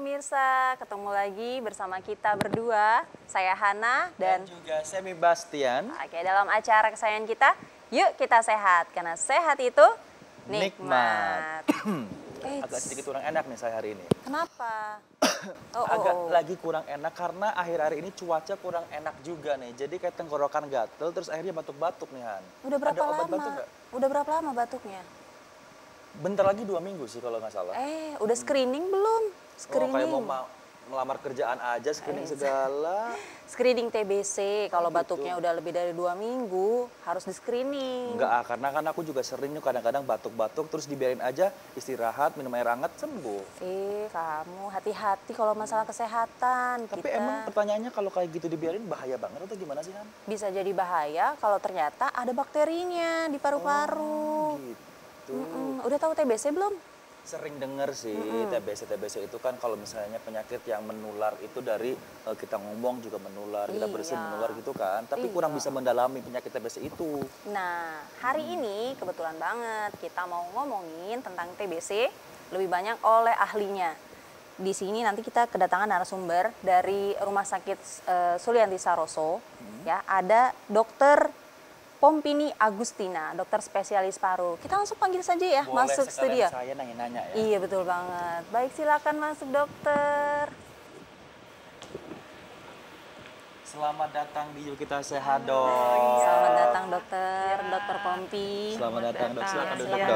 pemirsa, ketemu lagi bersama kita berdua, saya Hana Dan juga Semi Bastian. Oke, dalam acara kesayangan kita, yuk kita sehat, karena sehat itu nikmat. Agak sedikit kurang enak nih saya hari ini. Kenapa? Agak lagi kurang enak karena akhir-akhir ini cuaca kurang enak juga nih. Jadi kayak tenggorokan gatel, terus akhirnya batuk-batuk nih Han. Udah berapa Ada obat lama? batuk nggak? Udah berapa lama batuknya? Bentar lagi 2 minggu sih kalau nggak salah. Udah screening belum? Oh, Screening. kayak mau melamar kerjaan aja, screening segala. Screening TBC, kalau gitu. batuknya udah lebih dari 2 minggu, harus di screening. Enggak, karena kan aku juga sering nih kadang-kadang batuk-batuk, terus dibiarin aja istirahat, minum air hangat, sembuh. Kamu hati-hati kalau masalah kesehatan. Tapi emang pertanyaannya kalau kayak gitu dibiarin bahaya banget atau gimana sih Han? Bisa jadi bahaya kalau ternyata ada bakterinya di paru-paru. Gitu. Udah tahu TBC belum? Sering denger sih TBC itu kan kalau misalnya penyakit yang menular itu dari kita ngomong juga menular, kita bersin menular gitu kan. Tapi kurang bisa mendalami penyakit TBC itu. Nah, hari ini kebetulan banget kita mau ngomongin tentang TBC lebih banyak oleh ahlinya. Di sini nanti kita kedatangan narasumber dari Rumah Sakit Sulianti Saroso. Ya, ada Dokter Pompini Agustina, dokter spesialis paru. Kita langsung panggil saja ya, Boleh, masuk studio. Saya nanya-nanya ya. Iya, betul banget. Baik, silakan masuk dokter. Selamat datang di Yuk Kita Sehat, Dok. Selamat datang dokter, dokter Pompi. Selamat datang, Dok. Silakan duduk, Silakan. Dok.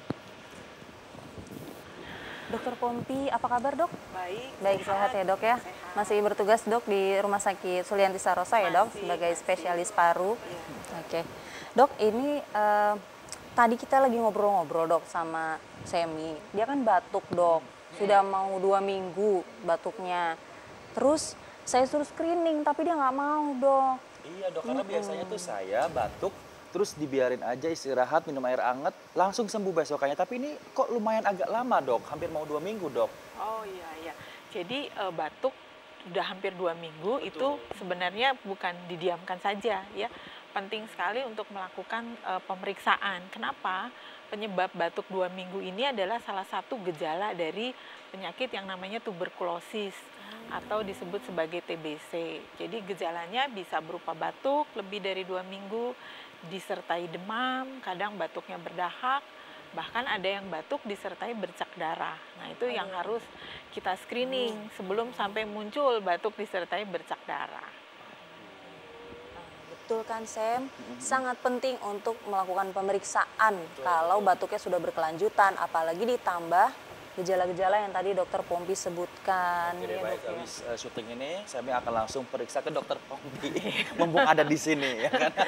Dokter Pompi, apa kabar dok? Baik. Baik, sehat ya dok ya? Sehat. Masih bertugas dok di Rumah Sakit Sulianti Saroso ya dok? Sebagai spesialis paru. Oke. Dok, ini tadi kita lagi ngobrol-ngobrol dok sama Semi. Dia kan batuk dok. Sudah mau 2 minggu batuknya. Terus saya suruh screening tapi dia nggak mau dok. Iya, Dok, karena biasanya tuh saya batuk terus dibiarin aja istirahat, minum air hangat, langsung sembuh besokannya. Tapi ini kok lumayan agak lama, Dok. Hampir mau 2 minggu, Dok. Oh iya. Jadi batuk sudah hampir 2 minggu. Betul. Itu sebenarnya bukan didiamkan saja ya. Penting sekali untuk melakukan pemeriksaan. Kenapa? Penyebab batuk 2 minggu ini adalah salah satu gejala dari penyakit yang namanya tuberkulosis atau disebut sebagai TBC. Jadi gejalanya bisa berupa batuk lebih dari 2 minggu, disertai demam, kadang batuknya berdahak, bahkan ada yang batuk disertai bercak darah. Nah itu yang harus kita screening sebelum sampai muncul batuk disertai bercak darah. Betul kan Sam? Sangat penting untuk melakukan pemeriksaan kalau batuknya sudah berkelanjutan, apalagi ditambah gejala-gejala yang tadi dokter Pompi sebutkan. Jadi Ya, baik, dok, ya. habis syuting ini saya akan langsung periksa ke dokter Pompi. Mumpung ada di sini, ya kan?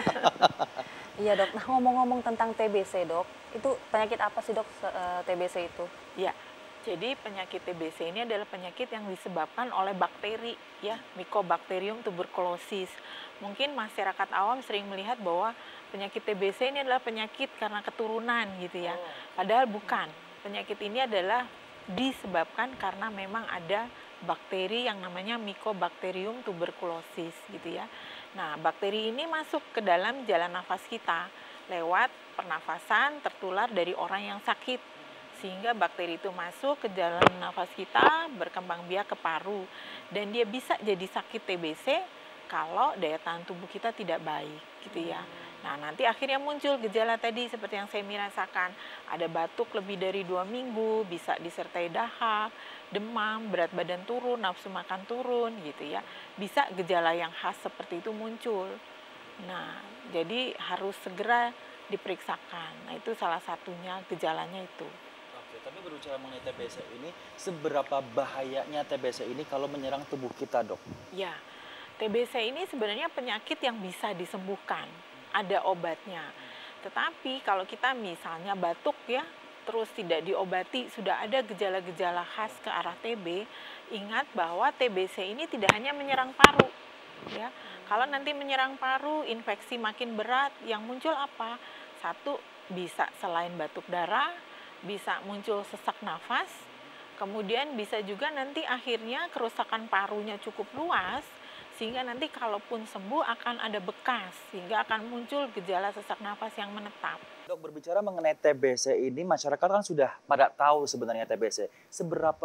Iya dok, nah ngomong-ngomong tentang TBC dok, itu penyakit apa sih dok TBC itu? Ya, jadi penyakit TBC ini adalah penyakit yang disebabkan oleh bakteri, ya, Mycobacterium tuberculosis. Mungkin masyarakat awam sering melihat bahwa penyakit TBC ini adalah penyakit karena keturunan gitu ya. Padahal bukan. Penyakit ini adalah disebabkan karena memang ada bakteri yang namanya Mycobacterium tuberculosis gitu ya. Nah, bakteri ini masuk ke dalam jalan nafas kita lewat pernafasan tertular dari orang yang sakit. Sehingga bakteri itu masuk ke jalan nafas kita, berkembang biak ke paru. Dan dia bisa jadi sakit TBC kalau daya tahan tubuh kita tidak baik gitu ya. Nah, nanti akhirnya muncul gejala tadi seperti yang saya rasakan. Ada batuk lebih dari 2 minggu, bisa disertai dahak, demam, berat badan turun, nafsu makan turun gitu ya. Bisa gejala yang khas seperti itu muncul. Nah, jadi harus segera diperiksakan. Nah, itu salah satunya gejalanya itu. Oke, tapi berbicara mengenai TBC ini, seberapa bahayanya TBC ini kalau menyerang tubuh kita, Dok? Ya, TBC ini sebenarnya penyakit yang bisa disembuhkan. Ada obatnya. Tetapi kalau kita misalnya batuk ya, terus tidak diobati, sudah ada gejala-gejala khas ke arah TB, ingat bahwa TBC ini tidak hanya menyerang paru. Ya, kalau nanti menyerang paru, infeksi makin berat, yang muncul apa? Satu, bisa selain batuk darah, bisa muncul sesak nafas, kemudian bisa juga nanti akhirnya kerusakan parunya cukup luas, sehingga nanti kalaupun sembuh akan ada bekas, sehingga akan muncul gejala sesak nafas yang menetap. Dok, berbicara mengenai TBC ini, masyarakat kan sudah pada tahu sebenarnya TBC. Seberapa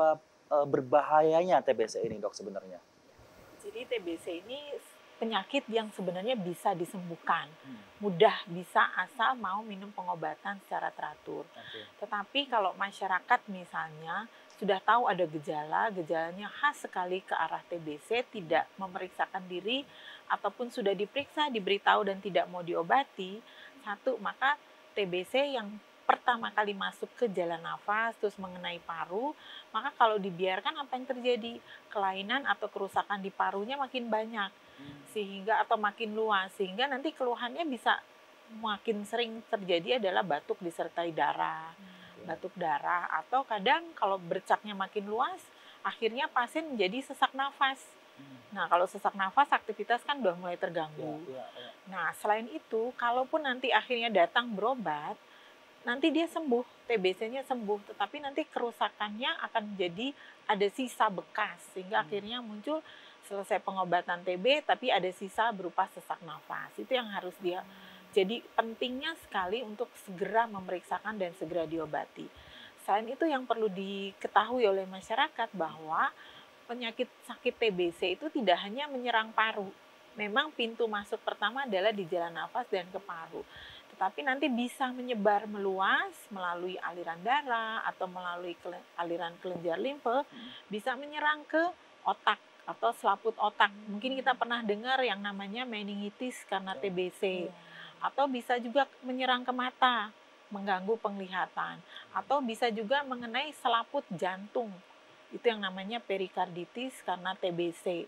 berbahayanya TBC ini, Dok, sebenarnya? Jadi TBC ini penyakit yang sebenarnya bisa disembuhkan. Mudah bisa asal mau minum pengobatan secara teratur. Tetapi kalau masyarakat misalnya sudah tahu ada gejalanya khas sekali ke arah TBC, tidak memeriksakan diri, ataupun sudah diperiksa, diberitahu dan tidak mau diobati, satu, maka TBC yang pertama kali masuk ke jalan nafas, terus mengenai paru, maka kalau dibiarkan apa yang terjadi? Kelainan atau kerusakan di parunya makin banyak, sehingga atau makin luas, sehingga nanti keluhannya bisa makin sering terjadi adalah batuk disertai darah, batuk darah, atau kadang kalau bercaknya makin luas, akhirnya pasien menjadi sesak nafas. Nah, kalau sesak nafas, aktivitas kan udah mulai terganggu. Nah, selain itu, kalaupun nanti akhirnya datang berobat, nanti dia sembuh, TBC-nya sembuh, tetapi nanti kerusakannya akan menjadi ada sisa bekas, sehingga akhirnya muncul selesai pengobatan TB, tapi ada sisa berupa sesak nafas. Itu yang harus dia, jadi pentingnya sekali untuk segera memeriksakan dan segera diobati. Selain itu yang perlu diketahui oleh masyarakat bahwa penyakit sakit TBC itu tidak hanya menyerang paru. Memang pintu masuk pertama adalah di jalan nafas dan ke paru. Tetapi nanti bisa menyebar meluas melalui aliran darah atau melalui aliran kelenjar limfe, bisa menyerang ke otak atau selaput otak. Mungkin kita pernah dengar yang namanya meningitis karena TBC. Atau bisa juga menyerang ke mata, mengganggu penglihatan. Atau bisa juga mengenai selaput jantung. Itu yang namanya perikarditis karena TBC.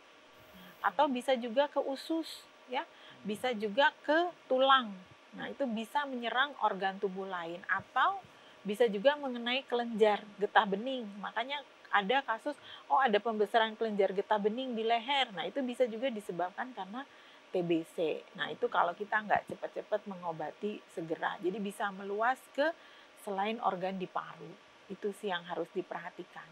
Atau bisa juga ke usus, ya. Bisa juga ke tulang. Nah, itu bisa menyerang organ tubuh lain atau bisa juga mengenai kelenjar getah bening. Makanya ada kasus, ada pembesaran kelenjar getah bening di leher. Nah, itu bisa juga disebabkan karena TBC. Nah, itu kalau kita nggak cepat-cepat mengobati segera. Jadi bisa meluas ke selain organ di paru. Itu sih yang harus diperhatikan.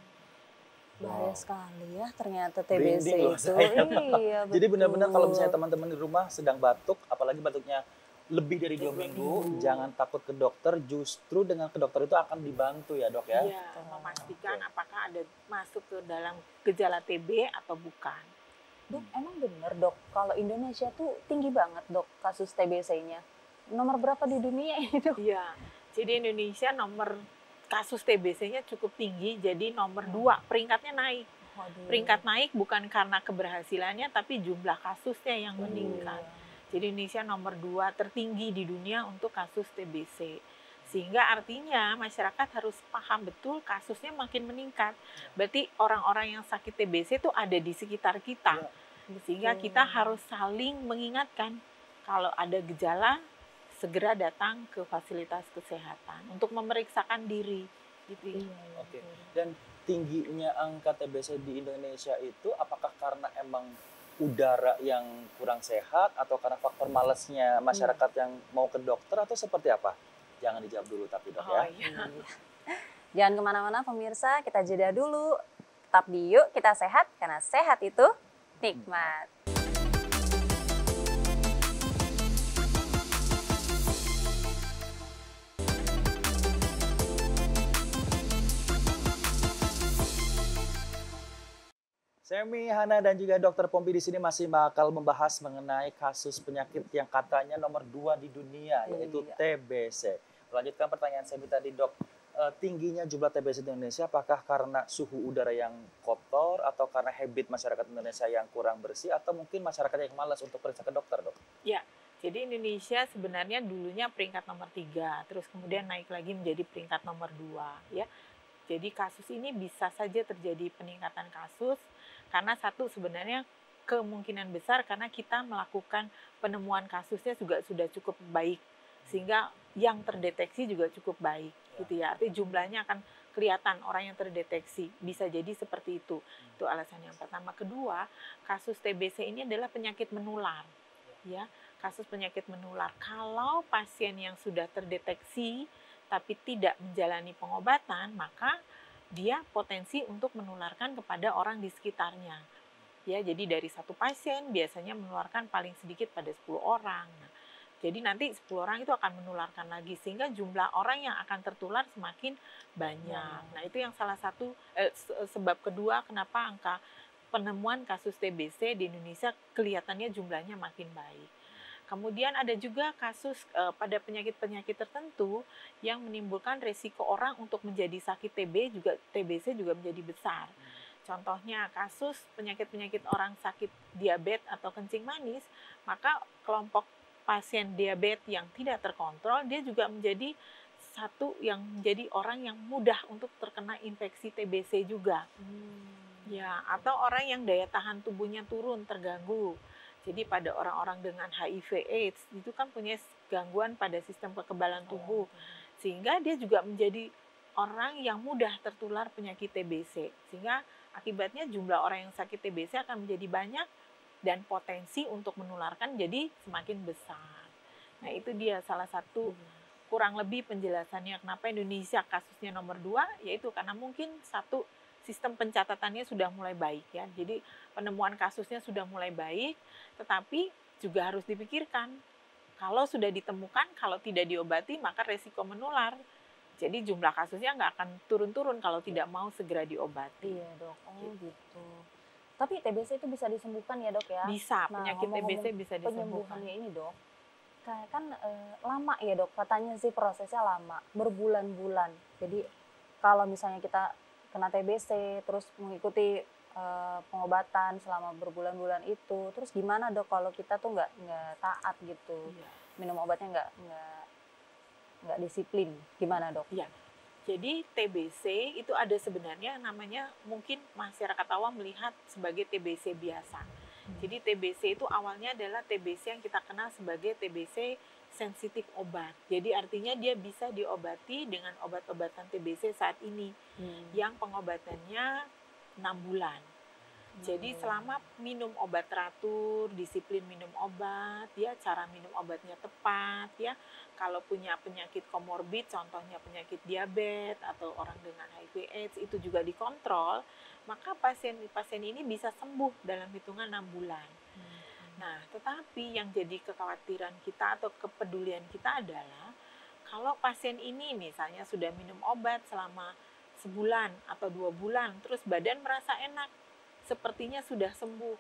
Bahaya sekali ya ternyata TBC Merinding loh itu. saya. Iya, Jadi benar-benar kalau betul. misalnya teman-teman di rumah sedang batuk, apalagi batuknya lebih dari 2 minggu, jangan takut ke dokter, justru dengan ke dokter itu akan dibantu ya, Dok, ya? Iya, memastikan apakah ada masuk ke dalam gejala TB atau bukan. Dok, emang bener dok, kalau Indonesia tuh tinggi banget dok kasus TBC-nya. Nomor berapa di dunia itu? Iya, jadi Indonesia nomor kasus TBC-nya cukup tinggi, jadi nomor 2, peringkatnya naik. Waduh. Peringkat naik bukan karena keberhasilannya, tapi jumlah kasusnya yang meningkat. Jadi Indonesia nomor 2 tertinggi di dunia untuk kasus TBC. Sehingga artinya masyarakat harus paham betul kasusnya makin meningkat. Berarti orang-orang yang sakit TBC itu ada di sekitar kita. Sehingga kita harus saling mengingatkan kalau ada gejala, segera datang ke fasilitas kesehatan untuk memeriksakan diri. Gitu. Oke. Dan tingginya angka TBC di Indonesia itu apakah karena emang udara yang kurang sehat atau karena faktor malesnya masyarakat yang mau ke dokter atau seperti apa? Jangan dijawab dulu tapi, Dok, ya. Iya. Jangan kemana-mana pemirsa, kita jeda dulu. Tetap di Yuk Kita Sehat, karena sehat itu nikmat. Semi, Hana, dan juga Dokter Pompi di sini masih bakal membahas mengenai kasus penyakit yang katanya nomor 2 di dunia, yaitu TBC. Melanjutkan pertanyaan Semi tadi, Dok. Tingginya jumlah TBC di Indonesia apakah karena suhu udara yang kotor atau karena habit masyarakat Indonesia yang kurang bersih atau mungkin masyarakat yang malas untuk periksa ke dokter, Dok? Ya, jadi Indonesia sebenarnya dulunya peringkat nomor 3, terus kemudian naik lagi menjadi peringkat nomor 2, ya. Jadi kasus ini bisa saja terjadi peningkatan kasus karena satu sebenarnya kemungkinan besar karena kita melakukan penemuan kasusnya juga sudah cukup baik sehingga yang terdeteksi juga cukup baik gitu ya. Artinya jumlahnya akan kelihatan orang yang terdeteksi, bisa jadi seperti itu. Itu alasan yang pertama. Kedua, kasus TBC ini adalah penyakit menular. Ya, kasus penyakit menular. Kalau pasien yang sudah terdeteksi tapi tidak menjalani pengobatan, maka dia potensi untuk menularkan kepada orang di sekitarnya. Ya, jadi dari satu pasien biasanya menularkan paling sedikit pada 10 orang. Nah, Jadi nanti 10 orang itu akan menularkan lagi sehingga jumlah orang yang akan tertular semakin banyak. Nah, itu yang salah satu sebab kedua kenapa angka penemuan kasus TBC di Indonesia kelihatannya jumlahnya makin baik. Kemudian ada juga kasus pada penyakit-penyakit tertentu yang menimbulkan resiko orang untuk menjadi sakit TBC juga menjadi besar. Contohnya kasus penyakit-penyakit orang sakit diabetes atau kencing manis, maka kelompok pasien diabetes yang tidak terkontrol, dia juga menjadi satu yang menjadi orang yang mudah untuk terkena infeksi TBC juga. Ya, atau orang yang daya tahan tubuhnya turun, terganggu. Jadi pada orang-orang dengan HIV AIDS itu kan punya gangguan pada sistem kekebalan tubuh. Sehingga dia juga menjadi orang yang mudah tertular penyakit TBC. Sehingga akibatnya jumlah orang yang sakit TBC akan menjadi banyak dan potensi untuk menularkan jadi semakin besar. Nah, itu dia salah satu kurang lebih penjelasannya kenapa Indonesia kasusnya nomor 2, yaitu karena mungkin satu, sistem pencatatannya sudah mulai baik ya. Jadi penemuan kasusnya sudah mulai baik, tetapi juga harus dipikirkan kalau sudah ditemukan, kalau tidak diobati maka resiko menular. Jadi jumlah kasusnya nggak akan turun-turun kalau tidak mau segera diobati. Iya dok, gitu. Tapi TBC itu bisa disembuhkan ya dok ya? Bisa, Nah, penyakit TBC ngomong-ngomong bisa disembuhkan. penyembuhannya ini dok, kan lama ya dok, katanya sih prosesnya lama, berbulan-bulan. Jadi kalau misalnya kita kena TBC, terus mengikuti pengobatan selama berbulan-bulan itu, terus gimana dok kalau kita tuh nggak taat gitu, minum obatnya nggak disiplin, gimana dok? Iya. Jadi TBC itu ada sebenarnya namanya mungkin masyarakat awam melihat sebagai TBC biasa. Jadi TBC itu awalnya adalah TBC yang kita kenal sebagai TBC sensitif obat. Jadi artinya dia bisa diobati dengan obat-obatan TBC saat ini yang pengobatannya 6 bulan. Jadi selama minum obat teratur, disiplin minum obat, ya cara minum obatnya tepat, ya kalau punya penyakit komorbid, contohnya penyakit diabetes atau orang dengan HIV/AIDS itu juga dikontrol, maka pasien ini bisa sembuh dalam hitungan 6 bulan. Nah, tetapi yang jadi kekhawatiran kita atau kepedulian kita adalah kalau pasien ini misalnya sudah minum obat selama sebulan atau 2 bulan, terus badan merasa enak, sepertinya sudah sembuh,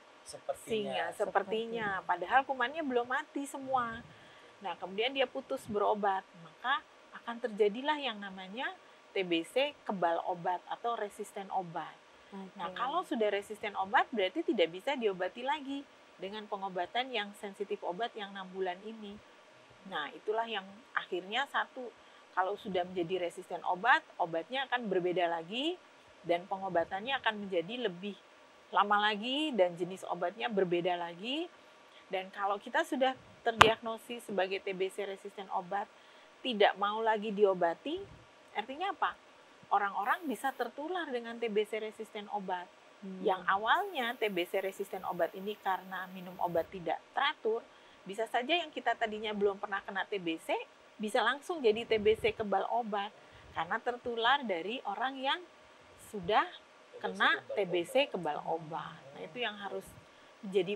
sepertinya, padahal kumannya belum mati semua. Nah, kemudian dia putus berobat, maka akan terjadilah yang namanya TBC kebal obat atau resisten obat. Nah, kalau sudah resisten obat berarti tidak bisa diobati lagi dengan pengobatan yang sensitif obat yang 6 bulan ini. Nah, itulah yang akhirnya satu, kalau sudah menjadi resisten obat, obatnya akan berbeda lagi dan pengobatannya akan menjadi lebih lama lagi dan jenis obatnya berbeda lagi. Dan kalau kita sudah terdiagnosis sebagai TBC resisten obat, tidak mau lagi diobati, artinya apa? Orang-orang bisa tertular dengan TBC resisten obat. Yang awalnya TBC resisten obat ini karena minum obat tidak teratur, bisa saja yang kita tadinya belum pernah kena TBC, bisa langsung jadi TBC kebal obat. Karena tertular dari orang yang sudah kena TBC kebal obat. Nah, itu yang harus menjadi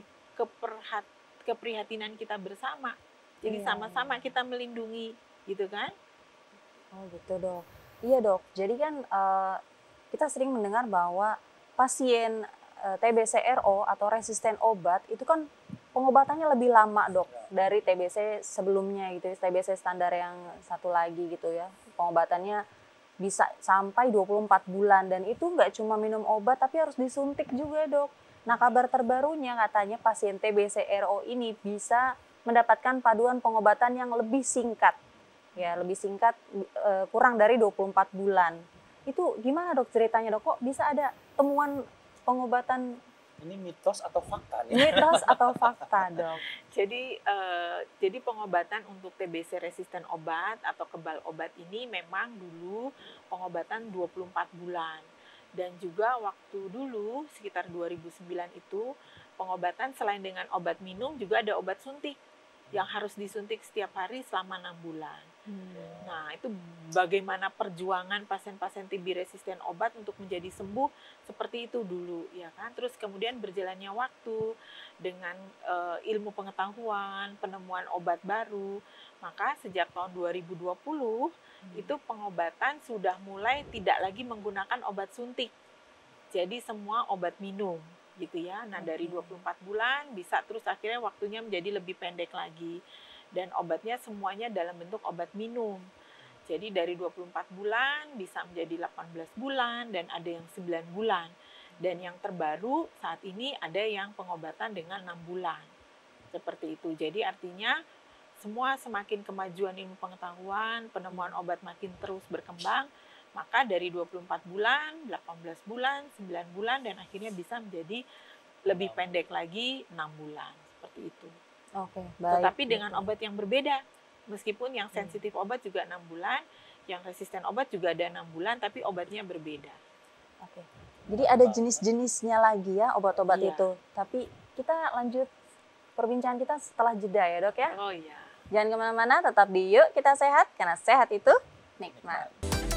keprihatinan kita bersama. Jadi sama-sama kita melindungi, gitu kan? Oh gitu dok. Iya dok, jadi kan kita sering mendengar bahwa pasien TBC RO atau resisten obat itu kan pengobatannya lebih lama dok dari TBC sebelumnya gitu, TBC standar yang satu lagi gitu ya. Pengobatannya bisa sampai 24 bulan dan itu nggak cuma minum obat tapi harus disuntik juga dok. Nah, kabar terbarunya katanya pasien TBC RO ini bisa mendapatkan paduan pengobatan yang lebih singkat. Ya, lebih singkat, kurang dari 24 bulan. Itu gimana dok ceritanya dok? Kok bisa ada temuan pengobatan? Ini mitos atau fakta nih? Mitos atau fakta dok? Jadi pengobatan untuk TBC resisten obat atau kebal obat ini memang dulu pengobatan 24 bulan. Dan juga waktu dulu sekitar 2009 itu pengobatan selain dengan obat minum juga ada obat suntik yang harus disuntik setiap hari selama 6 bulan. Nah, itu bagaimana perjuangan pasien-pasien TB resisten obat untuk menjadi sembuh seperti itu dulu, ya kan? Terus kemudian berjalannya waktu dengan ilmu pengetahuan, penemuan obat baru, maka sejak tahun 2020 itu pengobatan sudah mulai tidak lagi menggunakan obat suntik. Jadi semua obat minum gitu ya. Nah, dari 24 bulan bisa terus akhirnya waktunya menjadi lebih pendek lagi. Dan obatnya semuanya dalam bentuk obat minum. Jadi dari 24 bulan bisa menjadi 18 bulan dan ada yang 9 bulan. Dan yang terbaru saat ini ada yang pengobatan dengan 6 bulan. Seperti itu. Jadi artinya semua semakin kemajuan ilmu pengetahuan, penemuan obat makin terus berkembang, maka dari 24 bulan, 18 bulan, 9 bulan, dan akhirnya bisa menjadi lebih pendek lagi 6 bulan. Seperti itu. Oke, baik. Tetapi dengan obat yang berbeda. Meskipun yang sensitif obat juga 6 bulan, yang resisten obat juga ada 6 bulan, tapi obatnya berbeda. Oke. Jadi ada jenis-jenisnya lagi ya obat-obat Iya. itu. Tapi kita lanjut perbincangan kita setelah jeda ya dok ya. Oh iya. Jangan kemana-mana, tetap di Yuk Kita Sehat, karena sehat itu nikmat.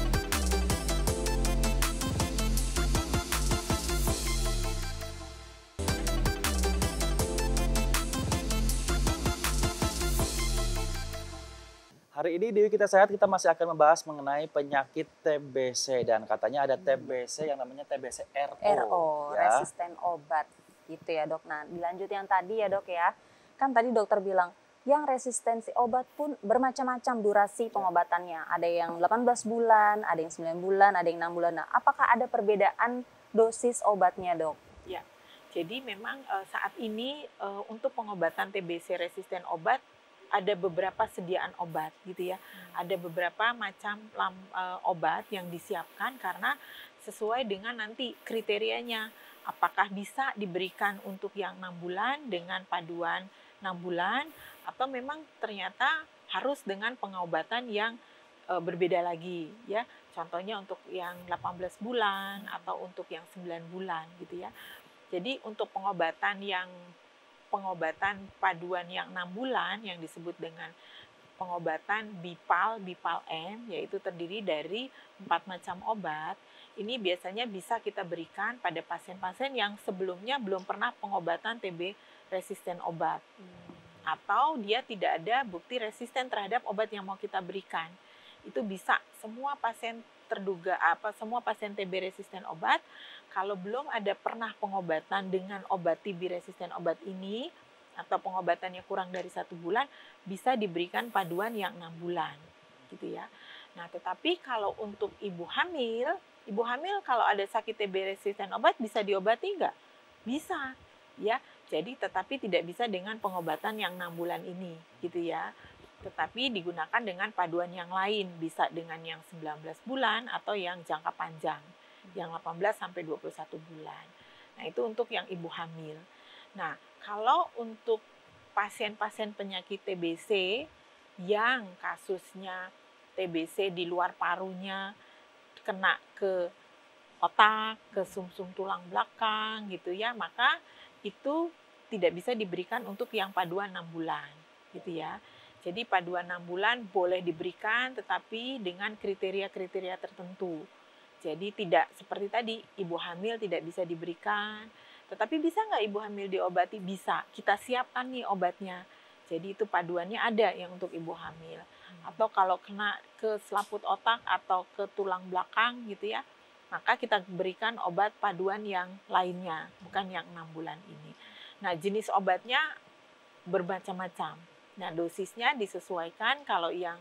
Hari ini di Kita Sehat kita masih akan membahas mengenai penyakit TBC dan katanya ada TBC yang namanya TBC RO. RO, ya. resisten obat. Gitu ya dok. Nah dilanjut yang tadi ya dok ya. Kan tadi dokter bilang, yang resistensi obat pun bermacam-macam durasi pengobatannya. Ada yang 18 bulan, ada yang 9 bulan, ada yang 6 bulan. Nah, apakah ada perbedaan dosis obatnya dok? Ya. Jadi memang saat ini untuk pengobatan TBC resisten obat ada beberapa sediaan obat gitu ya. Ada beberapa macam obat yang disiapkan karena sesuai dengan nanti kriterianya. Apakah bisa diberikan untuk yang 6 bulan dengan paduan 6 bulan atau memang ternyata harus dengan pengobatan yang berbeda lagi ya. Contohnya untuk yang 18 bulan atau untuk yang 9 bulan gitu ya. Jadi untuk pengobatan paduan yang 6 bulan yang disebut dengan pengobatan BIPAL-N, yaitu terdiri dari 4 macam obat. Ini biasanya bisa kita berikan pada pasien-pasien yang sebelumnya belum pernah pengobatan TB resisten obat. Atau dia tidak ada bukti resisten terhadap obat yang mau kita berikan. Itu bisa semua pasien semua pasien TB resisten obat, kalau belum ada pernah pengobatan dengan obat TB resisten obat ini, atau pengobatannya kurang dari 1 bulan, bisa diberikan paduan yang 6 bulan. Gitu ya. Nah, tetapi kalau untuk ibu hamil kalau ada sakit TB resisten obat bisa diobati nggak? Bisa. Ya, jadi tetapi tidak bisa dengan pengobatan yang 6 bulan ini. Gitu ya. Tetapi digunakan dengan paduan yang lain, bisa dengan yang 19 bulan atau yang jangka panjang, yang 18 sampai 21 bulan. Nah, itu untuk yang ibu hamil. Nah, kalau untuk pasien-pasien penyakit TBC yang kasusnya TBC di luar parunya kena ke otak, ke sumsum tulang belakang gitu ya, maka itu tidak bisa diberikan untuk yang paduan 6 bulan gitu ya. Jadi paduan 6 bulan boleh diberikan tetapi dengan kriteria-kriteria tertentu. Jadi tidak seperti tadi, ibu hamil tidak bisa diberikan. Tetapi bisa nggak ibu hamil diobati? Bisa. Kita siapkan nih obatnya. Jadi itu paduannya ada yang untuk ibu hamil. Atau kalau kena ke selaput otak atau ke tulang belakang gitu ya, maka kita berikan obat paduan yang lainnya, bukan yang 6 bulan ini. Nah, jenis obatnya bermacam-macam. Nah, dosisnya disesuaikan kalau yang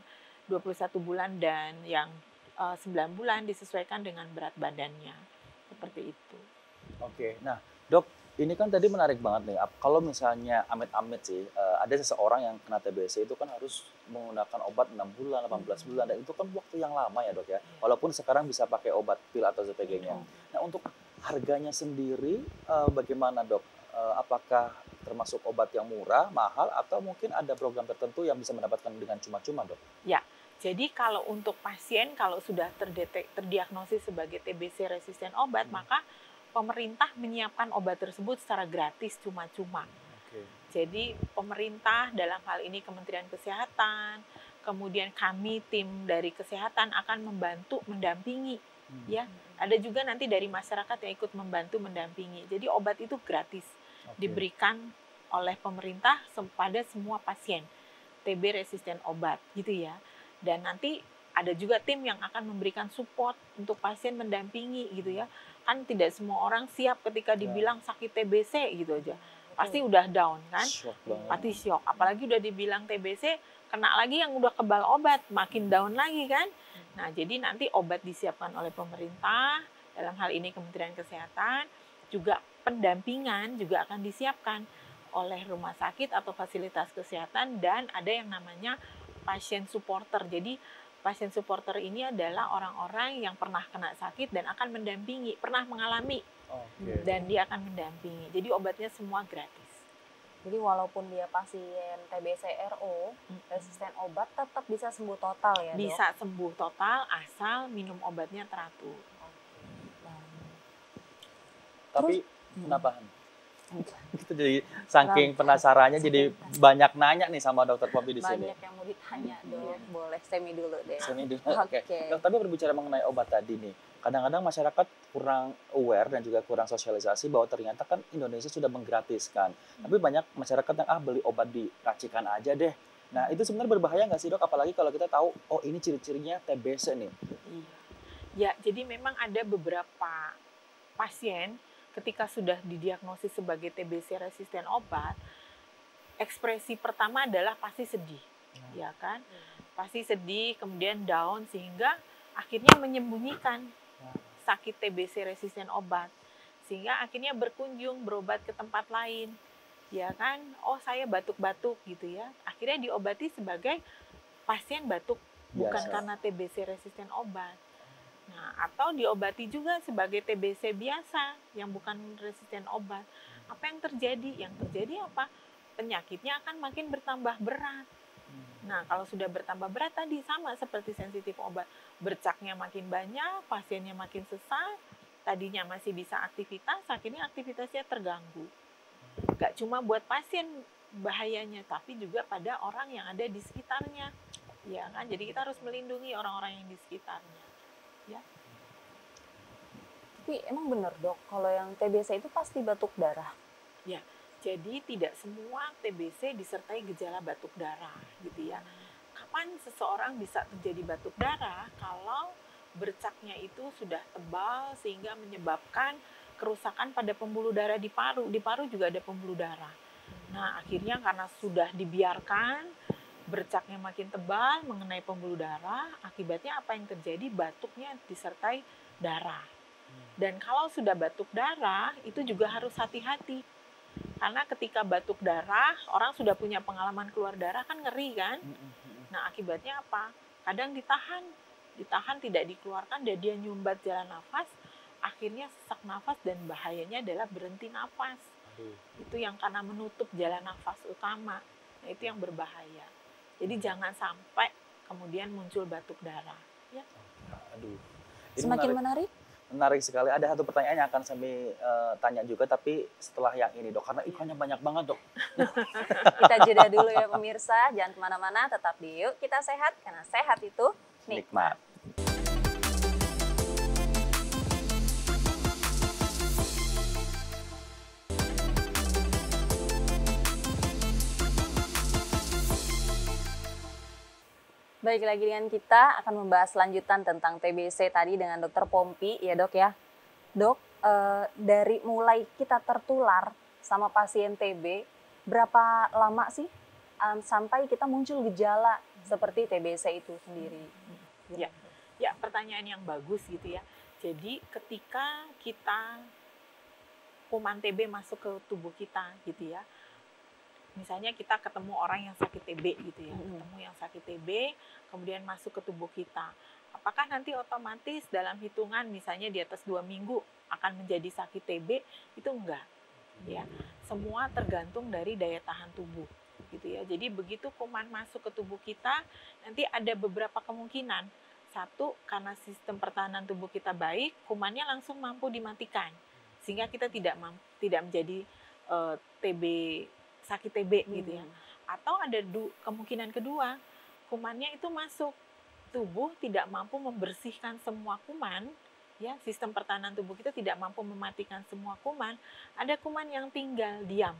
21 bulan dan yang 9 bulan disesuaikan dengan berat badannya. Seperti itu. Oke, nah dok, ini kan tadi menarik banget nih. Kalau misalnya amit-amit sih, ada seseorang yang kena TBC itu kan harus menggunakan obat 6 bulan, 18 bulan. Dan itu kan waktu yang lama ya dok ya. Walaupun sekarang bisa pakai obat pil atau sebagainya. Nah, untuk harganya sendiri bagaimana dok? Apakah termasuk obat yang murah, mahal, atau mungkin ada program tertentu yang bisa mendapatkan dengan cuma-cuma dok? Ya, jadi kalau untuk pasien kalau sudah terdiagnosis sebagai TBC resisten obat, maka pemerintah menyiapkan obat tersebut secara gratis cuma-cuma. Jadi pemerintah dalam hal ini Kementerian Kesehatan kemudian kami tim dari kesehatan akan membantu mendampingi, ya. Ada juga nanti dari masyarakat yang ikut membantu mendampingi. Jadi obat itu gratis, diberikan oleh pemerintah pada semua pasien TB resisten obat, gitu ya. Dan nanti ada juga tim yang akan memberikan support untuk pasien mendampingi, gitu ya. Kan tidak semua orang siap ketika dibilang sakit TBC gitu aja. Pasti udah down kan? Pasti shock. Apalagi udah dibilang TBC, kena lagi yang udah kebal obat, makin down lagi kan? Nah, jadi nanti obat disiapkan oleh pemerintah, dalam hal ini Kementerian Kesehatan, juga pendampingan juga akan disiapkan oleh rumah sakit atau fasilitas kesehatan, dan ada yang namanya pasien supporter. Jadi pasien supporter ini adalah orang-orang yang pernah kena sakit dan akan mendampingi, pernah mengalami, dan dia akan mendampingi. Jadi obatnya semua gratis. Jadi walaupun dia pasien TBC RO, resisten obat tetap bisa sembuh total ya, Dok? Bisa sembuh total asal minum obatnya teratur. Tapi kenapa? Kita jadi saking penasarannya jadi banyak nanya nih sama Dokter Poppy di sini. Banyak yang mau ditanya, Dok. Boleh semi dulu deh. Semi dulu. Oke. Dok, tapi berbicara mengenai obat tadi nih, kadang-kadang masyarakat kurang aware dan juga kurang sosialisasi bahwa ternyata kan Indonesia sudah menggratiskan. Tapi banyak masyarakat yang beli obat di racikan aja deh. Nah, itu sebenarnya berbahaya nggak sih, Dok? Apalagi kalau kita tahu, oh ini ciri-cirinya TBC nih. Iya. Ya, jadi memang ada beberapa pasien ketika sudah didiagnosis sebagai TBC resisten obat, ekspresi pertama adalah pasti sedih, ya kan? Pasti sedih, kemudian down, sehingga akhirnya menyembunyikan sakit TBC resisten obat, sehingga akhirnya berkunjung berobat ke tempat lain, ya kan? Oh, saya batuk-batuk gitu ya, akhirnya diobati sebagai pasien batuk, bukan karena TBC resisten obat. Nah, atau diobati juga sebagai TBC biasa yang bukan resisten obat. Apa yang terjadi? Yang terjadi apa? Penyakitnya akan makin bertambah berat. Nah, kalau sudah bertambah berat tadi sama seperti sensitif obat. Bercaknya makin banyak, pasiennya makin sesak, tadinya masih bisa aktivitas, akhirnya aktivitasnya terganggu. Gak cuma buat pasien bahayanya, tapi juga pada orang yang ada di sekitarnya. Ya kan? Jadi kita harus melindungi orang-orang yang di sekitarnya. Ya. Tapi emang benar, Dok, kalau yang TBC itu pasti batuk darah? Ya, jadi tidak semua TBC disertai gejala batuk darah, gitu ya. Kapan seseorang bisa terjadi batuk darah? Kalau bercaknya itu sudah tebal sehingga menyebabkan kerusakan pada pembuluh darah di paru. Di paru juga ada pembuluh darah. Nah, akhirnya karena sudah dibiarkan bercaknya makin tebal mengenai pembuluh darah, akibatnya apa yang terjadi? Batuknya disertai darah. Dan kalau sudah batuk darah, itu juga harus hati-hati. Karena ketika batuk darah, orang sudah punya pengalaman keluar darah kan ngeri kan? Nah, akibatnya apa? Kadang ditahan tidak dikeluarkan, dan dia nyumbat jalan nafas, akhirnya sesak nafas dan bahayanya adalah berhenti nafas. Itu yang karena menutup jalan nafas utama. Nah, itu yang berbahaya. Jadi jangan sampai kemudian muncul batuk darah. Ya. Aduh. Semakin menarik? Menarik sekali. Ada satu pertanyaan yang akan saya tanya juga, tapi setelah yang ini, Dok. Karena ikannya banyak banget, Dok. Kita jeda dulu ya pemirsa. Jangan kemana-mana, tetap di Yuk Kita Sehat. Karena sehat itu nikmat. Baik, lagi dengan kita akan membahas lanjutan tentang TBC tadi dengan Dokter Pompy, ya Dok ya. Dok, dari mulai kita tertular sama pasien TB, berapa lama sih sampai kita muncul gejala seperti TBC itu sendiri? Ya, pertanyaan yang bagus gitu ya. Jadi ketika kuman TB masuk ke tubuh kita gitu ya, misalnya kita ketemu orang yang sakit TB gitu ya, ketemu yang sakit TB, kemudian masuk ke tubuh kita. Apakah nanti otomatis dalam hitungan misalnya di atas 2 minggu akan menjadi sakit TB? Itu enggak. Ya, semua tergantung dari daya tahan tubuh gitu ya. Jadi begitu kuman masuk ke tubuh kita, nanti ada beberapa kemungkinan. Satu, karena sistem pertahanan tubuh kita baik, kumannya langsung mampu dimatikan, sehingga kita tidak menjadi sakit TB gitu ya. Atau ada kemungkinan kedua, kumannya itu masuk. Tubuh tidak mampu membersihkan semua kuman, ya, sistem pertahanan tubuh kita tidak mampu mematikan semua kuman. Ada kuman yang tinggal diam.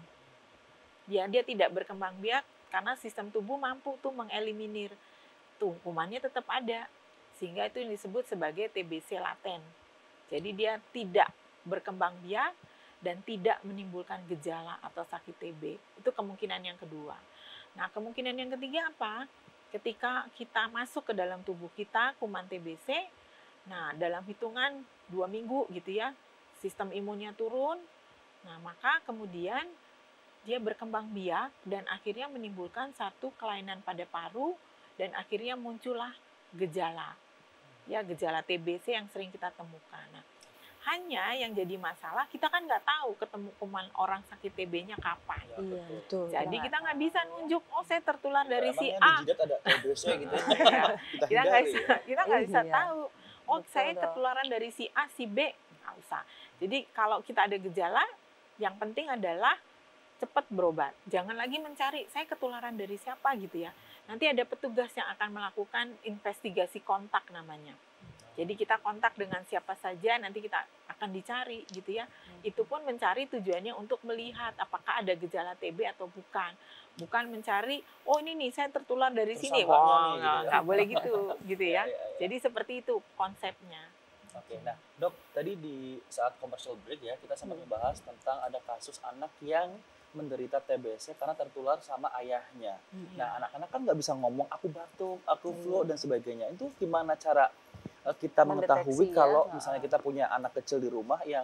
Ya, dia tidak berkembang biak karena sistem tubuh mampu tuh mengeliminir. Tuh, kumannya tetap ada. Sehingga itu yang disebut sebagai TBC laten. Jadi dia tidak berkembang biak dan tidak menimbulkan gejala atau sakit TB. Itu kemungkinan yang kedua. Nah, kemungkinan yang ketiga apa? Ketika kita masuk ke dalam tubuh kita kuman TBC, nah dalam hitungan 2 minggu gitu ya, sistem imunnya turun, nah maka kemudian dia berkembang biak dan akhirnya menimbulkan satu kelainan pada paru dan akhirnya muncullah gejala. Ya, gejala TBC yang sering kita temukan. Nah, hanya yang jadi masalah kita kan nggak tahu ketemu kuman orang sakit TB-nya kapan. Ya, Iya, betul. betul. Jadi Ya. kita nggak bisa nunjuk, oh saya tertular dari si Emangnya A. di jidat ada TBC gitu. Kita nggak bisa, kita nggak bisa Iya. tahu. Oh, Betul saya dong. ketularan dari si A, si B, nggak usah. Jadi kalau kita ada gejala, yang penting adalah cepat berobat. Jangan lagi mencari saya ketularan dari siapa gitu ya. Nanti ada petugas yang akan melakukan investigasi kontak namanya. Jadi kita kontak dengan siapa saja, nanti kita akan dicari gitu ya. Itu pun mencari tujuannya untuk melihat apakah ada gejala TB atau bukan. Bukan mencari, oh ini nih saya tertular dari sini. Tersangkanya Wah, nih, gitu ya. nggak boleh gitu, gitu ya. Ya. Jadi seperti itu konsepnya. Oke, nah dok, tadi di saat commercial break ya, kita sempat membahas tentang ada kasus anak yang menderita TBC karena tertular sama ayahnya. Nah, anak-anak kan nggak bisa ngomong, aku batuk, aku flu, dan sebagainya. Itu gimana cara kita Mendeteksi mengetahui ya. kalau misalnya kita punya anak kecil di rumah yang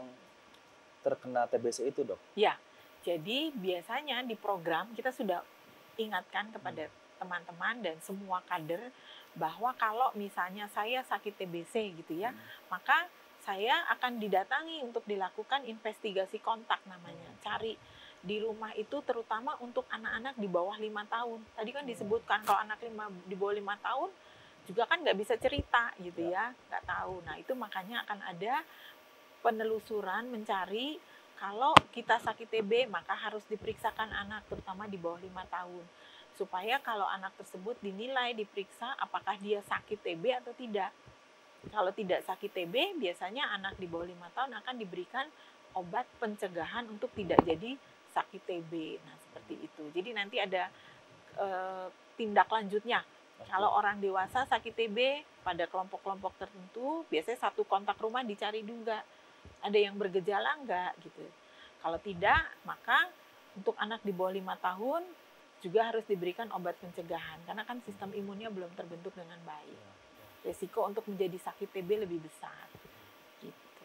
terkena TBC itu, dok? Ya, jadi biasanya di program kita sudah ingatkan kepada teman-teman dan semua kader bahwa kalau misalnya saya sakit TBC gitu ya, maka saya akan didatangi untuk dilakukan investigasi kontak namanya. Cari di rumah itu terutama untuk anak-anak di bawah 5 tahun. Tadi kan disebutkan kalau anak di bawah 5 tahun juga kan nggak bisa cerita gitu ya, nggak tahu. Nah itu makanya akan ada penelusuran mencari kalau kita sakit TB maka harus diperiksakan anak terutama di bawah 5 tahun. Supaya kalau anak tersebut dinilai diperiksa apakah dia sakit TB atau tidak. Kalau tidak sakit TB biasanya anak di bawah 5 tahun akan diberikan obat pencegahan untuk tidak jadi sakit TB. Nah seperti itu. Jadi nanti ada tindak lanjutnya. Kalau orang dewasa sakit TB pada kelompok-kelompok tertentu, biasanya satu kontak rumah dicari juga. Ada yang bergejala enggak gitu. Kalau tidak, maka untuk anak di bawah 5 tahun juga harus diberikan obat pencegahan. Karena kan sistem imunnya belum terbentuk dengan baik. Resiko untuk menjadi sakit TB lebih besar. Gitu.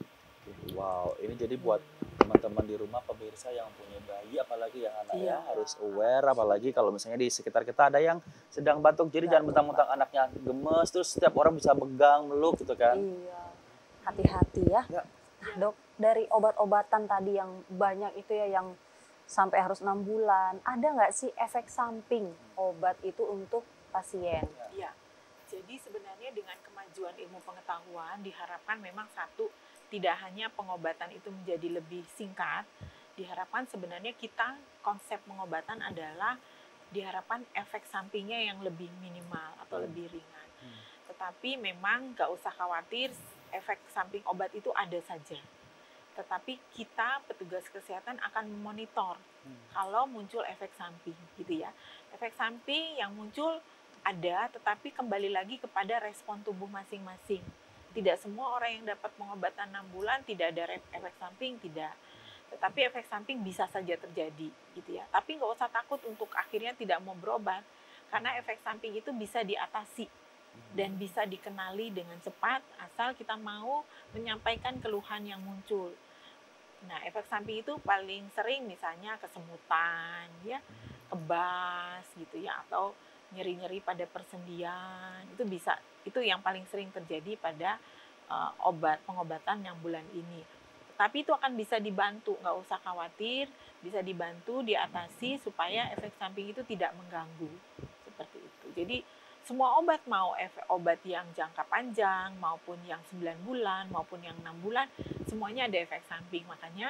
Wow, ini jadi buat teman-teman di rumah pemirsa yang punya bayi apalagi yang anaknya harus aware, apalagi kalau misalnya di sekitar kita ada yang sedang batuk, jadi jangan mentang-mentang anaknya gemes terus setiap orang bisa pegang meluk gitu kan. Iya, hati-hati ya. Ya. Nah, dok, dari obat-obatan tadi yang banyak itu ya yang sampai harus 6 bulan, ada nggak sih efek samping obat itu untuk pasien? Iya. Jadi sebenarnya dengan kemajuan ilmu pengetahuan diharapkan memang satu, tidak hanya pengobatan itu menjadi lebih singkat, diharapkan sebenarnya kita konsep pengobatan adalah diharapkan efek sampingnya yang lebih minimal atau lebih ringan. Tetapi memang nggak usah khawatir, efek samping obat itu ada saja. Tetapi kita petugas kesehatan akan memonitor kalau muncul efek samping gitu ya. Efek samping yang muncul ada, tetapi kembali lagi kepada respon tubuh masing-masing. Tidak semua orang yang dapat pengobatan 6 bulan tidak ada efek samping, tidak. Tetapi efek samping bisa saja terjadi, gitu ya. Tapi nggak usah takut untuk akhirnya tidak mau berobat, karena efek samping itu bisa diatasi dan bisa dikenali dengan cepat asal kita mau menyampaikan keluhan yang muncul. Nah, efek samping itu paling sering misalnya kesemutan, ya, kebas, gitu ya, atau nyeri-nyeri pada persendian. Itu yang paling sering terjadi pada pengobatan yang bulan ini. Tapi itu akan bisa dibantu, nggak usah khawatir, bisa dibantu, diatasi supaya efek samping itu tidak mengganggu. Seperti itu. Jadi semua obat, mau obat yang jangka panjang, maupun yang 9 bulan, maupun yang 6 bulan, semuanya ada efek samping. Makanya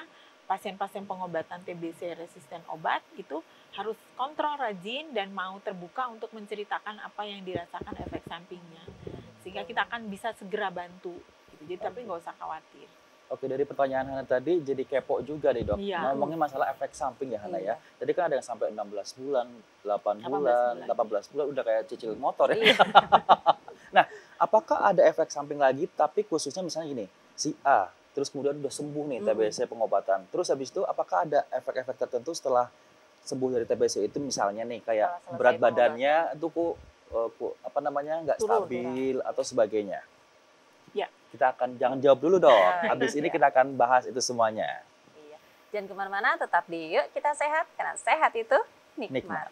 pasien-pasien pengobatan TBC resisten obat itu harus kontrol rajin dan mau terbuka untuk menceritakan apa yang dirasakan efek sampingnya. Sehingga kita akan bisa segera bantu. Gitu. Jadi tapi nggak usah khawatir. Oke, dari pertanyaan Hana tadi jadi kepo juga nih dok. Iya. Ngomongin masalah efek samping ya Hana Iya. ya. Tadi kan ada yang sampai 16 bulan, 8 18 bulan, bulan. 18 bulan udah kayak cicil motor ya. Iya. Nah, apakah ada efek samping lagi tapi khususnya misalnya gini, si A, terus kemudian udah sembuh nih TBC pengobatan. Terus habis itu apakah ada efek-efek tertentu setelah sembuh dari TBC itu misalnya nih kayak Setelah selesai berat badannya itu apa namanya nggak Turun, stabil atau sebagainya. Ya. Kita akan jangan jawab dulu dong. Habis ini Ya. kita akan bahas itu semuanya. Iya. Jangan kemana-mana, tetap di Yuk Kita Sehat, karena sehat itu nikmat.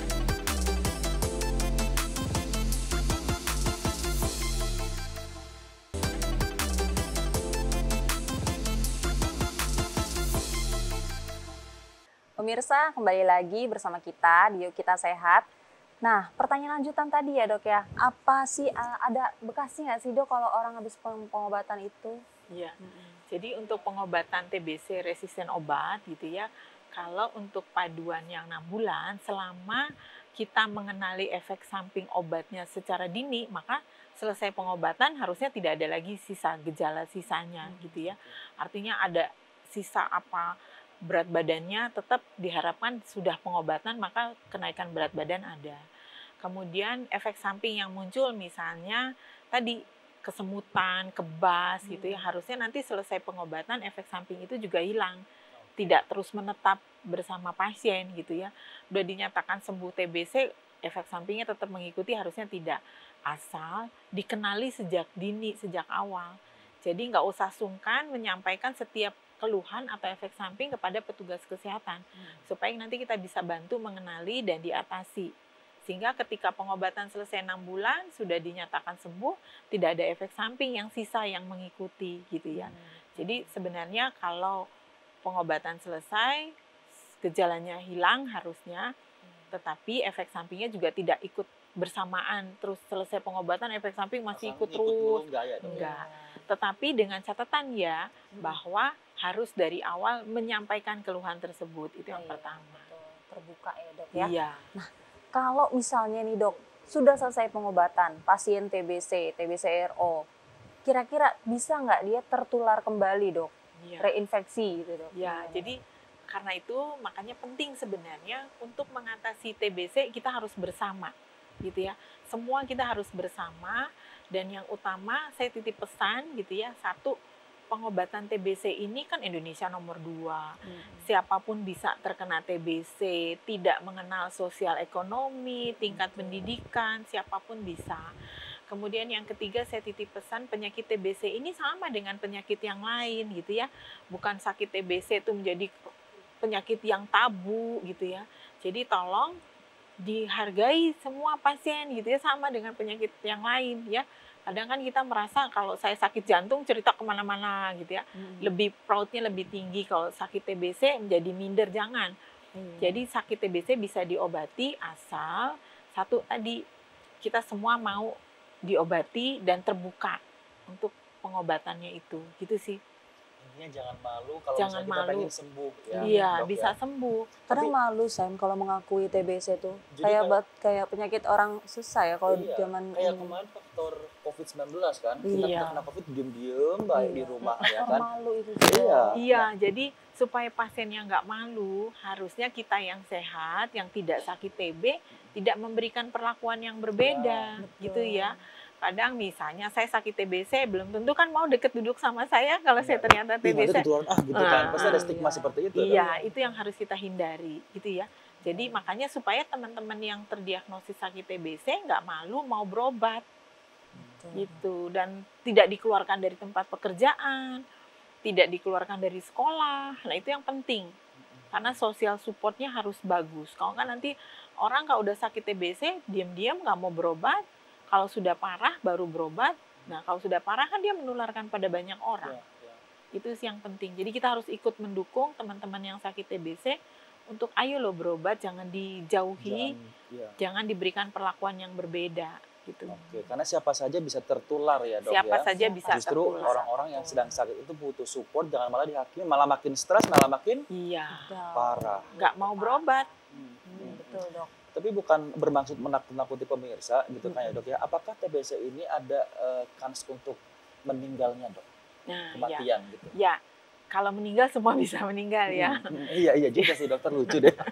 Pemirsa, kembali lagi bersama kita di Yuk Kita Sehat. Nah, pertanyaan lanjutan tadi ya dok ya, apa sih ada bekasnya nggak sih dok kalau orang habis pengobatan itu? Iya. Jadi untuk pengobatan TBC resisten obat gitu ya, kalau untuk paduan yang 6 bulan, selama kita mengenali efek samping obatnya secara dini, maka selesai pengobatan harusnya tidak ada lagi sisa gejala sisanya gitu ya. Artinya ada sisa apa berat badannya tetap diharapkan sudah pengobatan maka kenaikan berat badan ada. Kemudian efek samping yang muncul misalnya tadi kesemutan, kebas gitu ya, harusnya nanti selesai pengobatan efek samping itu juga hilang. Tidak terus menetap bersama pasien gitu ya. Udah dinyatakan sembuh TBC, efek sampingnya tetap mengikuti harusnya tidak. Asal dikenali sejak dini, sejak awal. Jadi nggak usah sungkan menyampaikan setiap keluhan atau efek samping kepada petugas kesehatan. Supaya nanti kita bisa bantu mengenali dan diatasi. Sehingga ketika pengobatan selesai 6 bulan, sudah dinyatakan sembuh, tidak ada efek samping yang sisa yang mengikuti gitu ya. Jadi sebenarnya kalau pengobatan selesai, gejalanya hilang harusnya, tetapi efek sampingnya juga tidak ikut bersamaan. Terus selesai pengobatan, efek samping masih ikut terus. Enggak ya dok? Enggak. Tetapi dengan catatan ya, bahwa harus dari awal menyampaikan keluhan tersebut. Itu yang Iya, pertama. betul. Terbuka ya dok ya. Iya. Kalau misalnya nih dok, sudah selesai pengobatan, pasien TBC, TBC-RO, kira-kira bisa nggak dia tertular kembali dok? Iya. Reinfeksi gitu dok? Ya, Gimana? jadi karena itu makanya penting sebenarnya untuk mengatasi TBC kita harus bersama, gitu ya. Semua kita harus bersama dan yang utama saya titip pesan gitu ya, satu, pengobatan TBC ini kan Indonesia nomor 2. Siapapun bisa terkena TBC, tidak mengenal sosial ekonomi, tingkat pendidikan, siapapun bisa. Kemudian yang ketiga saya titip pesan penyakit TBC ini sama dengan penyakit yang lain gitu ya. Bukan sakit TBC itu menjadi penyakit yang tabu gitu ya. Jadi tolong dihargai semua pasien gitu ya, sama dengan penyakit yang lain ya. Kadang kan kita merasa kalau saya sakit jantung cerita kemana-mana gitu ya. Lebih proudnya lebih tinggi, kalau sakit TBC menjadi minder, jangan. Jadi sakit TBC bisa diobati asal satu tadi kita semua mau diobati dan terbuka untuk pengobatannya itu, gitu sih. Intinya jangan malu kalau Jangan misalnya kita malu. pengen sembuh ya. Iya, dok, bisa ya. sembuh. Kadang Tapi- malu Sam kalau mengakui TBC tuh. Jadi Kayak penyakit orang susah ya kalau Iya, zaman kayak ini. kemarin faktor COVID-19 kan, kita Iya. kena COVID diem-diem baik di rumah ya kan. Malu itu. Iya. Iya, jadi supaya pasiennya nggak malu, harusnya kita yang sehat, yang tidak sakit TB, tidak memberikan perlakuan yang berbeda, gitu ya. Kadang misalnya saya sakit TBC, belum tentu kan mau deket duduk sama saya kalau saya ternyata Ih, nanti TBC. ketularan gitu kan. Pasti ada stigma Iya. seperti itu. Iya, itu yang harus kita hindari, gitu ya. Jadi makanya supaya teman-teman yang terdiagnosis sakit TBC nggak malu mau berobat, gitu. Dan tidak dikeluarkan dari tempat pekerjaan, tidak dikeluarkan dari sekolah. Nah itu yang penting, karena social supportnya harus bagus. Kalau kan nanti orang kalau udah sakit TBC, diam-diam nggak mau berobat. Kalau sudah parah baru berobat. Nah kalau sudah parah kan dia menularkan pada banyak orang. Iya. Itu sih yang penting. Jadi kita harus ikut mendukung teman-teman yang sakit TBC untuk ayo lo berobat, jangan dijauhi, Iya. jangan diberikan perlakuan yang berbeda. gitu. Oke, karena siapa saja bisa tertular ya, Dok, Siapa ya. saja bisa Justru tertular. orang-orang yang sedang sakit itu butuh support, jangan malah dihakimi, malah makin stres, malah makin Iya, parah. nggak mau berobat. Betul, Dok. Tapi bukan bermaksud menakut-nakuti pemirsa gitu kan ya, Dok, ya. Apakah TBC ini ada kans untuk meninggalnya, Dok? Nah, Kematian gitu. ya, kalau meninggal semua bisa meninggal ya. Iya juga sih, dokter, lucu deh.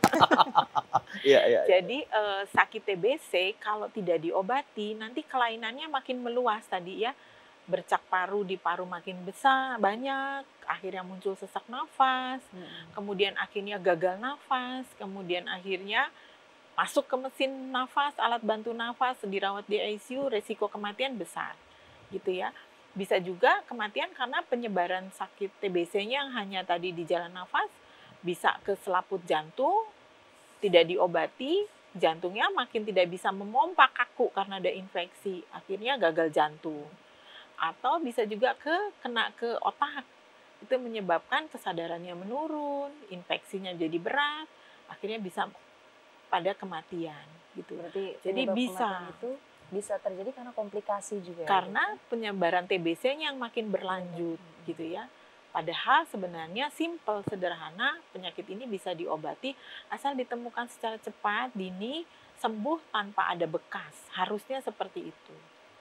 Iya. Jadi sakit TBC kalau tidak diobati nanti kelainannya makin meluas tadi ya. Bercak paru di paru makin besar, banyak, akhirnya muncul sesak nafas, kemudian akhirnya gagal nafas, kemudian akhirnya masuk ke mesin nafas, alat bantu nafas, dirawat di ICU, resiko kematian besar. Gitu ya. Bisa juga kematian karena penyebaran sakit TBC-nya yang hanya tadi di jalan nafas, bisa ke selaput jantung, tidak diobati, jantungnya makin tidak bisa memompa, kaku karena ada infeksi, akhirnya gagal jantung. Atau bisa juga kena ke otak, itu menyebabkan kesadarannya menurun, infeksinya jadi berat, akhirnya bisa pada kematian gitu. Berarti Jadi penyebab bisa kematian itu bisa terjadi karena komplikasi juga. karena penyebaran TBC-nya yang makin berlanjut gitu ya. Padahal sebenarnya simple, sederhana, penyakit ini bisa diobati asal ditemukan secara cepat, dini, sembuh tanpa ada bekas. Harusnya seperti itu.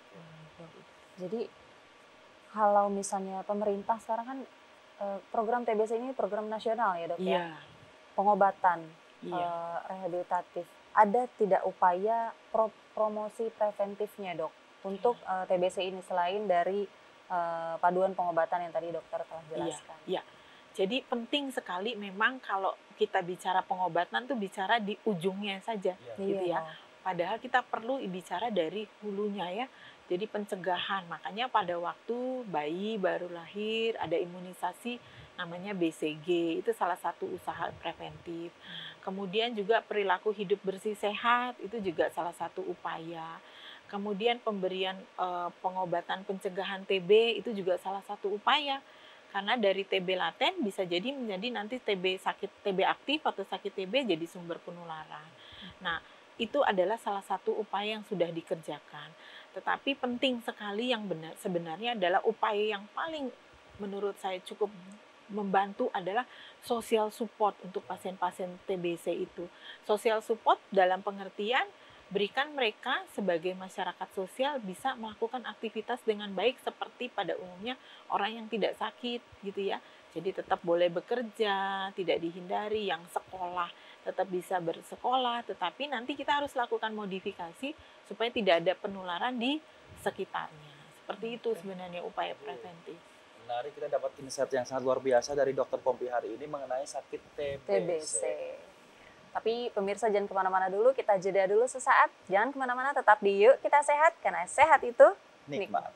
Jadi kalau misalnya pemerintah sekarang kan program TBC ini program nasional ya, Dok, ya. Iya, Pengobatan iya. rehabilitatif. Ada tidak upaya promosi preventifnya, Dok, untuk TBC ini selain dari paduan pengobatan yang tadi dokter telah jelaskan? Iya. Jadi penting sekali memang kalau kita bicara pengobatan tuh bicara di ujungnya saja, gitu ya. Padahal kita perlu bicara dari hulunya ya. Jadi pencegahan, makanya pada waktu bayi baru lahir ada imunisasi namanya BCG, itu salah satu usaha preventif. Kemudian juga perilaku hidup bersih sehat, itu juga salah satu upaya. Kemudian pemberian pengobatan pencegahan TB itu juga salah satu upaya. Karena dari TB laten bisa jadi menjadi nanti TB aktif atau sakit TB jadi sumber penularan. Nah, itu adalah salah satu upaya yang sudah dikerjakan. Tetapi penting sekali yang benar sebenarnya adalah upaya yang paling menurut saya cukup membantu adalah social support untuk pasien-pasien TBC itu. Social support dalam pengertian berikan mereka sebagai masyarakat sosial bisa melakukan aktivitas dengan baik seperti pada umumnya orang yang tidak sakit gitu ya. Jadi tetap boleh bekerja, tidak dihindari, yang sekolah tetap bisa bersekolah, tetapi nanti kita harus lakukan modifikasi supaya tidak ada penularan di sekitarnya. Seperti itu sebenarnya upaya preventif. Menarik, kita dapat insight yang sangat luar biasa dari Dr. Pompi hari ini mengenai sakit TBC. Tapi pemirsa jangan kemana-mana dulu, kita jeda dulu sesaat. Jangan kemana-mana, tetap di Yuk Kita Sehat, karena sehat itu Nikmat.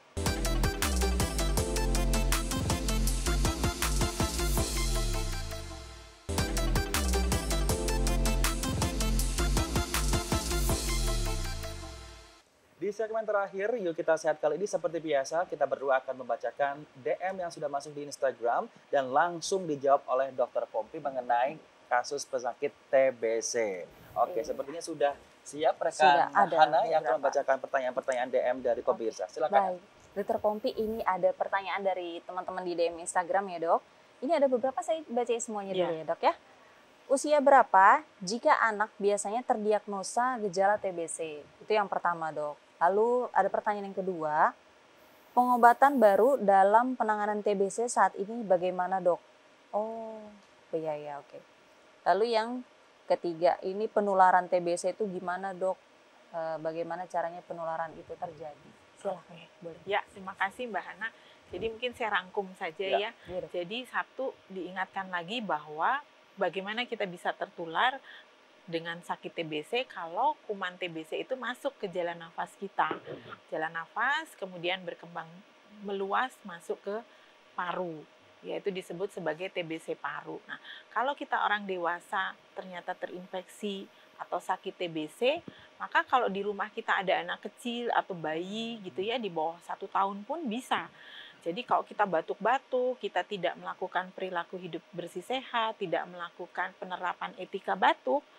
Di segmen terakhir, Yuk Kita Sehat kali ini seperti biasa, kita berdua akan membacakan DM yang sudah masuk di Instagram dan langsung dijawab oleh Dr. Pompi mengenai kasus pesakit TBC. Oke, sepertinya sudah siap rekan Hana yang akan membacakan pertanyaan-pertanyaan DM dari pemirsa. Silakan. Baik, Dr. Pompi, ini ada pertanyaan dari teman-teman di DM Instagram ya, Dok. Ini ada beberapa, saya baca semuanya dulu ya, Dok ya. Usia berapa jika anak biasanya terdiagnosa gejala TBC? Itu yang pertama, Dok. Lalu ada pertanyaan yang kedua, pengobatan baru dalam penanganan TBC saat ini bagaimana, Dok? Oh, iya, oke. Lalu yang ketiga, ini penularan TBC itu gimana, Dok? Bagaimana caranya penularan itu terjadi? Silahkan, boleh. Ya, terima kasih Mbak Hana. Jadi mungkin saya rangkum saja ya. Jadi satu, diingatkan lagi bahwa bagaimana kita bisa tertular dengan sakit TBC kalau kuman TBC itu masuk ke jalan nafas kita. Jalan nafas kemudian berkembang meluas masuk ke paru, yaitu disebut sebagai TBC paru. Nah, kalau kita orang dewasa ternyata terinfeksi atau sakit TBC, maka kalau di rumah kita ada anak kecil atau bayi gitu ya di bawah 1 tahun pun bisa. Jadi kalau kita batuk-batuk, kita tidak melakukan perilaku hidup bersih sehat, tidak melakukan penerapan etika batuk,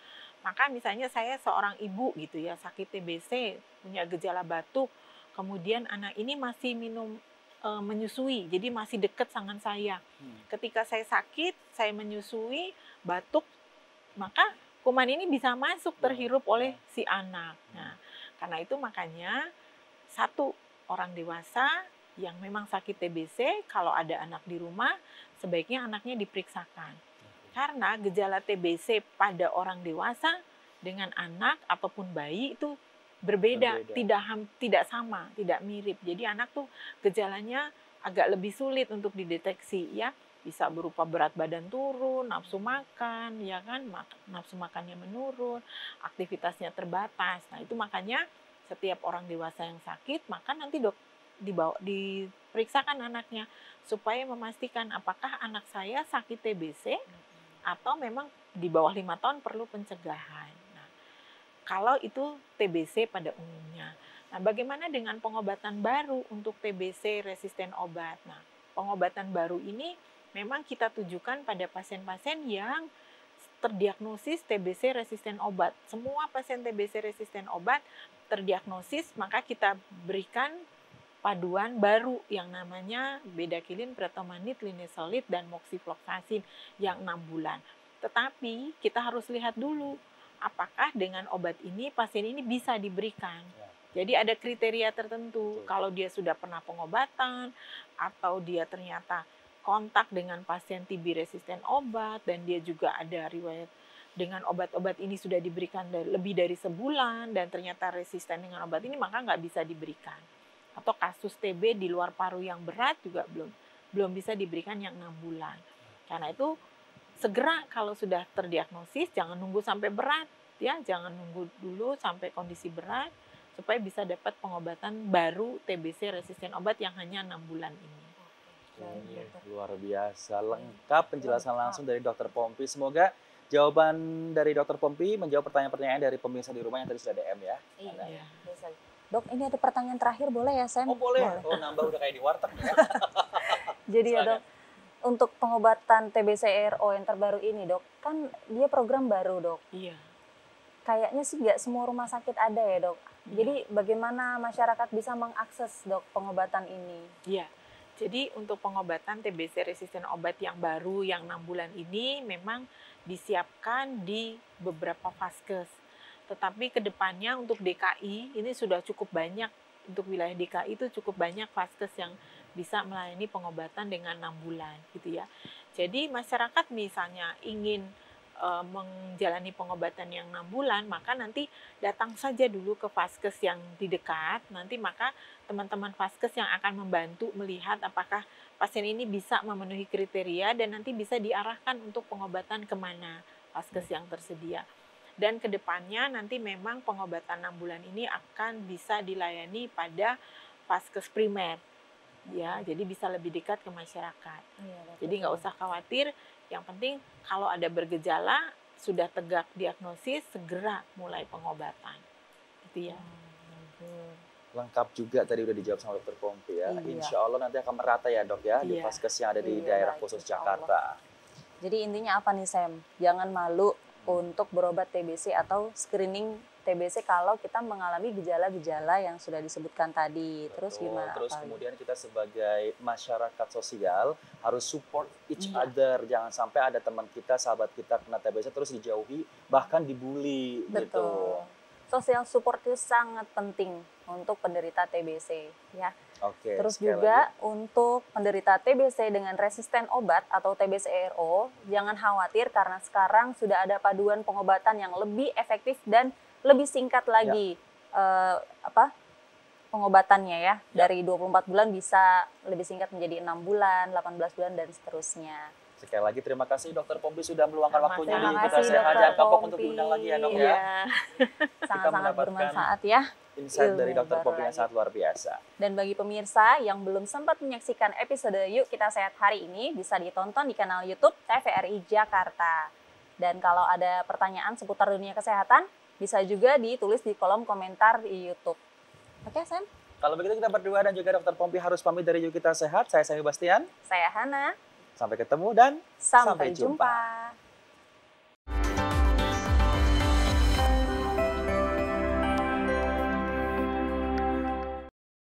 Maka misalnya saya seorang ibu gitu ya, sakit TBC, punya gejala batuk, kemudian anak ini masih minum menyusui, jadi masih dekat dengan saya. Ketika saya sakit, saya menyusui, batuk, maka kuman ini bisa masuk terhirup oleh si anak. Nah, karena itu makanya satu, orang dewasa yang memang sakit TBC, kalau ada anak di rumah, sebaiknya anaknya diperiksakan. Karena gejala TBC pada orang dewasa dengan anak ataupun bayi itu berbeda. Tidak sama, tidak mirip. Jadi anak tuh gejalanya agak lebih sulit untuk dideteksi ya. Bisa berupa berat badan turun, nafsu makan, ya kan, nafsu makannya menurun, aktivitasnya terbatas. Nah, itu makanya setiap orang dewasa yang sakit, maka nanti diperiksakan anaknya supaya memastikan apakah anak saya sakit TBC atau memang di bawah 5 tahun perlu pencegahan. Nah, kalau itu TBC pada umumnya. Nah, bagaimana dengan pengobatan baru untuk TBC resisten obat? Nah, pengobatan baru ini memang kita tujukan pada pasien-pasien yang terdiagnosis TBC resisten obat. Semua pasien TBC resisten obat terdiagnosis, maka kita berikan paduan baru yang namanya bedaquiline, pregabalin, linezolid, dan moxifloxacin yang 6 bulan. Tetapi kita harus lihat dulu, apakah dengan obat ini pasien ini bisa diberikan. Jadi ada kriteria tertentu. Kalau dia sudah pernah pengobatan, atau dia ternyata kontak dengan pasien TB resisten obat, dan dia juga ada riwayat dengan obat-obat ini sudah diberikan lebih dari sebulan, dan ternyata resisten dengan obat ini, maka nggak bisa diberikan. Atau kasus TB di luar paru yang berat juga belum bisa diberikan yang 6 bulan. Karena itu segera kalau sudah terdiagnosis, jangan nunggu sampai berat, ya, jangan nunggu dulu sampai kondisi berat, supaya bisa dapat pengobatan baru TBC resisten obat yang hanya 6 bulan ini. Luar biasa, lengkap penjelasan langsung dari Dokter Pompi. Semoga jawaban dari Dokter Pompi menjawab pertanyaan-pertanyaan dari pemirsa di rumah yang tadi sudah DM ya. Iya. Dok, ini ada pertanyaan terakhir, boleh ya, Sam? Oh boleh. Oh, nambah udah kayak di warteg ya. Jadi ya dok, untuk pengobatan TBC RO yang terbaru ini dok, kan dia program baru dok. Iya. Kayaknya sih nggak semua rumah sakit ada ya dok. Jadi bagaimana masyarakat bisa mengakses dok pengobatan ini? Iya. Jadi untuk pengobatan TBC resisten obat yang baru yang 6 bulan ini memang disiapkan di beberapa vaskes. Tetapi kedepannya untuk DKI ini sudah cukup banyak, untuk wilayah DKI itu cukup banyak vaskes yang bisa melayani pengobatan dengan 6 bulan gitu ya. Jadi masyarakat misalnya ingin menjalani pengobatan yang 6 bulan, maka nanti datang saja dulu ke vaskes yang di dekat, nanti maka teman-teman vaskes yang akan membantu melihat apakah pasien ini bisa memenuhi kriteria dan nanti bisa diarahkan untuk pengobatan kemana vaskes yang tersedia. Dan kedepannya nanti memang pengobatan 6 bulan ini akan bisa dilayani pada vaskes primer, ya, jadi bisa lebih dekat ke masyarakat. Jadi nggak usah khawatir. Yang penting kalau ada bergejala, sudah tegak diagnosis, segera mulai pengobatan. Gitu ya. Lengkap juga tadi udah dijawab sama Dokter Pompi ya. Iya. Insya Allah nanti akan merata ya dok ya di vaskes yang ada di daerah khusus Jakarta. Jadi intinya apa nih Sam? Jangan malu untuk berobat TBC atau screening TBC kalau kita mengalami gejala-gejala yang sudah disebutkan tadi. Terus gimana? Terus kemudian kita sebagai masyarakat sosial harus support each other. Jangan sampai ada teman kita, sahabat kita kena TBC terus dijauhi, bahkan dibully. Betul. Gitu. Social support itu sangat penting untuk penderita TBC ya. Oke. Terus juga untuk penderita TBC dengan resisten obat atau TBC RO, jangan khawatir karena sekarang sudah ada paduan pengobatan yang lebih efektif dan lebih singkat lagi pengobatannya ya. Dari 24 bulan bisa lebih singkat menjadi 6 bulan, 18 bulan dan seterusnya. Sekali lagi terima kasih Dokter Pompi sudah meluangkan waktunya di Terima Kita kasih, Sehat. Dr. Jangan kapok Pompi. untuk diundang lagi ya dok ya. Iya. Sangat-sangat bermanfaat ya. Insight dari Ilmu Dokter baru Pompi yang lagi. sangat luar biasa. Dan bagi pemirsa yang belum sempat menyaksikan episode Yuk Kita Sehat hari ini, bisa ditonton di kanal YouTube TVRI Jakarta. Dan kalau ada pertanyaan seputar dunia kesehatan, bisa juga ditulis di kolom komentar di YouTube. Oke, Sam? Kalau begitu kita berdua dan juga Dokter Pompi harus pamit dari Yuk Kita Sehat. Saya Sami Bastian. Saya Hana. Sampai ketemu dan Sampai jumpa.